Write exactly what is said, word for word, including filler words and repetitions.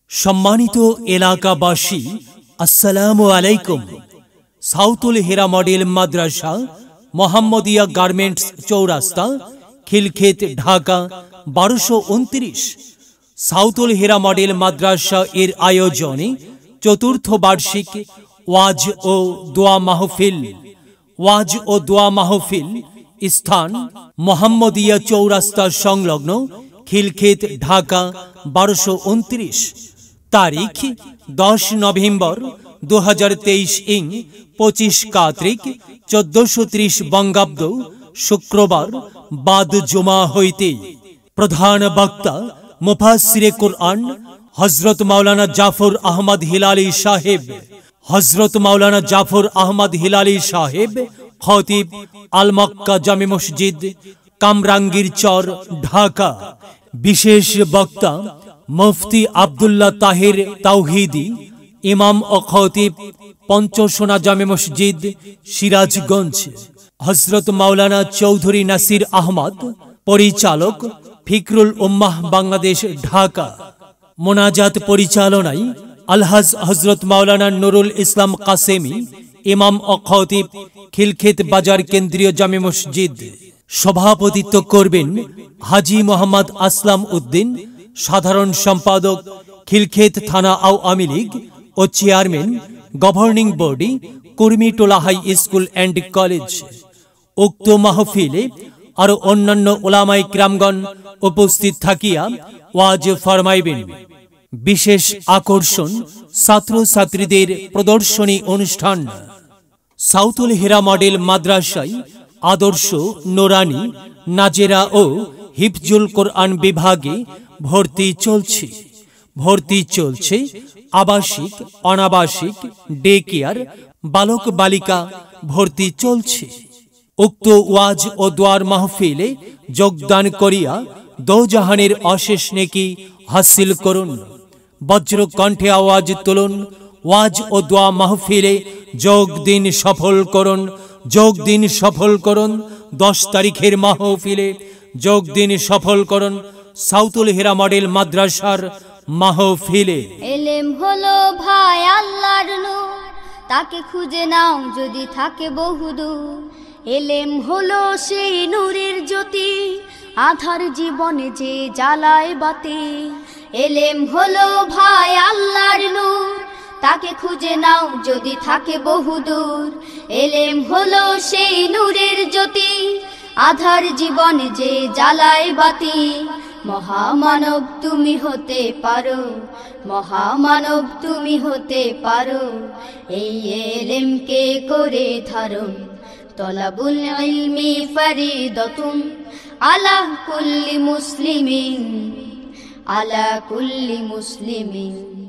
সম্মানিত এলাকাবাসী, আসসালামু আলাইকুম। সাউথুল হেরা মডেল মাদ্রাসা, মোহাম্মদিয়া গার্মেন্টস চৌরাস্তা, খিলক্ষেত, ঢাকা বারোশো উনত্রিশ। সাউথুল হেরা মডেল মাদ্রাসা এর আয়োজনে চতুর্থ বার্ষিক ওয়াজ ও দোয়া মাহফিল। ওয়াজ ও দোয়া মাহফিল স্থান মোহাম্মদিয়া চৌরাস্তা সংলগ্ন খিলক্ষেত, ঢাকা বারোশো উনত্রিশ। তারিখ দশ নভেম্বর দু হাজার তেইশ ইং পঁচিশ কার্তিক চোদ্দশো ত্রিশ বঙ্গাব্দ, শুক্রবার বাদ জুমা হইতে। প্রধান বক্তা মুফাসসিরে কুরআন হযরত মাওলানা জাফর আহমদ হিলালি সাহেব। হযরত মাওলানা জাফর আহমদ হিলালি সাহেব, খতিব আল মক্কা জামে মসজিদ, কামরাঙ্গীর চর, ঢাকা। বিশেষ বক্তা মুফতি আব্দুল্লাহ তাহির তাওহীদি, ইমাম ও খতিব পঞ্চসোনা জামে মসজিদ, সিরাজগঞ্জ। হযরত মাওলানা চৌধুরী নাসির আহমদ, পরিচালক ফিকরুল উম্মাহ বাংলাদেশ, ঢাকা। মোনাজাত পরিচালনায় আলহাজ হযরত মাওলানা নুরুল ইসলাম কাসেমি, ইমাম ও খতিব, খিলক্ষেত বাজার কেন্দ্রীয় জামে মসজিদ। সভাপতিত্ব করবেন হাজী মোহাম্মদ আসলাম উদ্দিন, সাধারণ সম্পাদক খিলক্ষেত থানা আওয়ামী লীগ ও chairman governing body Kurmitola high school and college. উক্ত মাহফিলে আরো অন্যান্য ওলামায়ে কিরামগণ উপস্থিত থাকিয়া ওয়াজ ফরমাইবেন। বিশেষ আকর্ষণ ছাত্র ছাত্রীদের প্রদর্শনী অনুষ্ঠান। সাউথুল হেরা মডেল মাদ্রাসায় আদর্শ, নোরানি, নাজেরা ও হিফজুল কোরআন বিভাগে ভর্তি চলছে। ভর্তি চলছে আবাসিক, অনাবাসিক, ডে কেয়ার, বালক বালিকা ভর্তি চলছে। উক্ত ওয়াজ ও দোয়ার মাহফিলে যোগদান করিয়া দোজাহানের অশেষ নেকি হাসিল করুন। বজ্র কণ্ঠে আওয়াজ তুলুন, ওয়াজ ও দোয়া মাহফিলে যোগ দিন, সফল করুন। যোগ দিন, সফল করুন। দশ তারিখের মাহফিলে যোগ দিন, সফল করুন। সাউথুল হেরা মডেল মাদ্রাসার মাহফিলে। এলেম হলো ভাই আল্লাহর নূর, তাকে খুঁজে নাও যদি থাকে বহুদূর। এলেম হলো সেই নূরের জ্যোতি, আধার জীবনে যে জ্বালায় বাতি। এলেম হলো ভাই আল্লাহর নূর, তাকে খুঁজে নাও যদি থাকে বহুদূর। এলেম হলো সেই নূরের জ্যোতি, আধার জীবনে যে জ্বালায় বাতি। মহামানব তুমি হতে পারো, মহামানব তুমি হতে পারো। এই এলেমকে করে ধারণ, তলাবুল ইলমি ফরিদাতুন আলা কুল্লি মুসলিমিন, আলা কুল্লি মুসলিমিন।